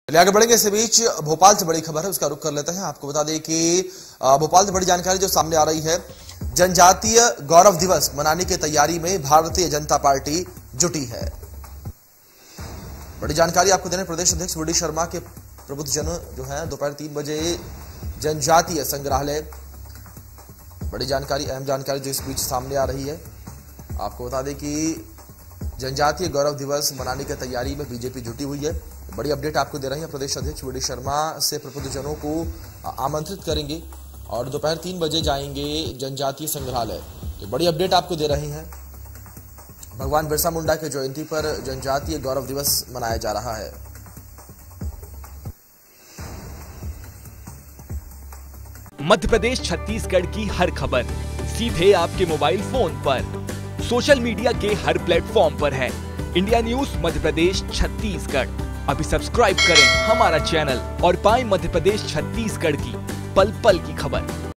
चलिए आगे बढ़ेंगे। इसी बीच भोपाल से बड़ी खबर है, उसका रुख कर लेते हैं। आपको बता दें कि भोपाल से बड़ी जानकारी जो सामने आ रही है, जनजातीय गौरव दिवस मनाने की तैयारी में भारतीय जनता पार्टी जुटी है। बड़ी जानकारी आपको देने प्रदेश अध्यक्ष वी डी शर्मा के प्रबुद्धजन जो है दोपहर 3 बजे जनजातीय संग्रहालय, बड़ी जानकारी, अहम जानकारी जो इस बीच सामने आ रही है। आपको बता दें कि जनजातीय गौरव दिवस मनाने की तैयारी में बीजेपी जुटी हुई है। बड़ी अपडेट आपको दे रहे हैं। प्रदेश अध्यक्ष वी डी शर्मा से प्रबुद्धजनों को आमंत्रित करेंगे और दोपहर 3 बजे जाएंगे जनजातीय संग्रहालय। तो बड़ी अपडेट आपको दे रहे हैं। भगवान बिरसा मुंडा की जयंती पर जनजातीय गौरव दिवस मनाया जा रहा है। मध्य प्रदेश छत्तीसगढ़ की हर खबर सीधे आपके मोबाइल फोन पर, सोशल मीडिया के हर प्लेटफॉर्म पर है। इंडिया न्यूज मध्य प्रदेश छत्तीसगढ़, अभी सब्सक्राइब करें हमारा चैनल और पाएं मध्य प्रदेश छत्तीसगढ़ की पल पल की खबर।